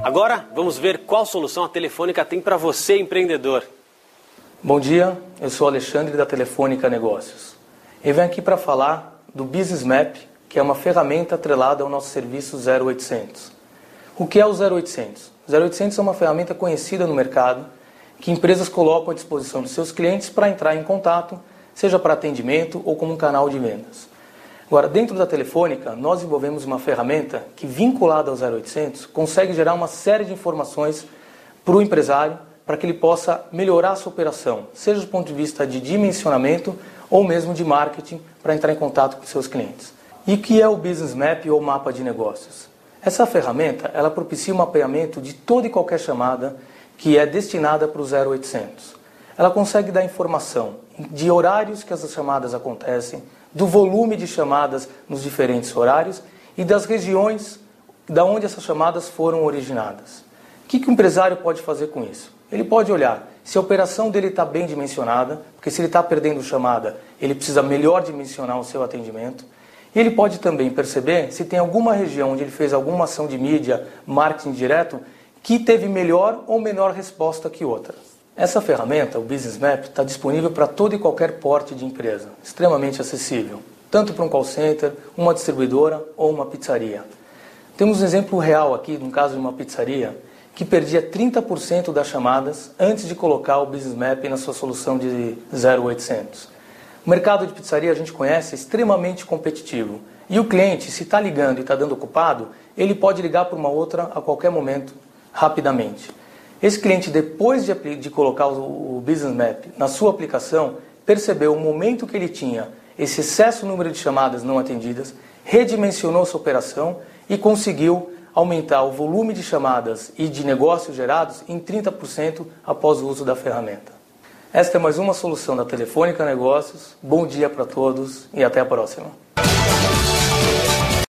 Agora, vamos ver qual solução a Telefônica tem para você, empreendedor. Bom dia, eu sou Alexandre da Telefônica Negócios. Eu venho aqui para falar do Business Map, que é uma ferramenta atrelada ao nosso serviço 0800. O que é o 0800? O 0800 é uma ferramenta conhecida no mercado que empresas colocam à disposição de seus clientes para entrar em contato, seja para atendimento ou como um canal de vendas. Agora, dentro da Telefônica, nós desenvolvemos uma ferramenta que, vinculada ao 0800, consegue gerar uma série de informações para o empresário para que ele possa melhorar a sua operação, seja do ponto de vista de dimensionamento ou mesmo de marketing para entrar em contato com seus clientes. E o que é o Business Map ou mapa de negócios? Essa ferramenta ela propicia o mapeamento de toda e qualquer chamada que é destinada para o 0800. Ela consegue dar informação de horários que essas chamadas acontecem, do volume de chamadas nos diferentes horários e das regiões da onde essas chamadas foram originadas. O que o empresário pode fazer com isso? Ele pode olhar se a operação dele está bem dimensionada, porque se ele está perdendo chamada, ele precisa melhor dimensionar o seu atendimento. E ele pode também perceber se tem alguma região onde ele fez alguma ação de mídia, marketing direto, que teve melhor ou menor resposta que outra. Essa ferramenta, o Business Map, está disponível para todo e qualquer porte de empresa, extremamente acessível, tanto para um call center, uma distribuidora ou uma pizzaria. Temos um exemplo real aqui, no caso de uma pizzaria, que perdia 30% das chamadas antes de colocar o Business Map na sua solução de 0800. O mercado de pizzaria a gente conhece, é extremamente competitivo. E o cliente, se está ligando e está dando ocupado, ele pode ligar para uma outra a qualquer momento, rapidamente. Esse cliente, depois de colocar o Business Map na sua aplicação, percebeu o momento que ele tinha esse excesso número de chamadas não atendidas, redimensionou sua operação e conseguiu aumentar o volume de chamadas e de negócios gerados em 30% após o uso da ferramenta. Esta é mais uma solução da Telefônica Negócios. Bom dia para todos e até a próxima.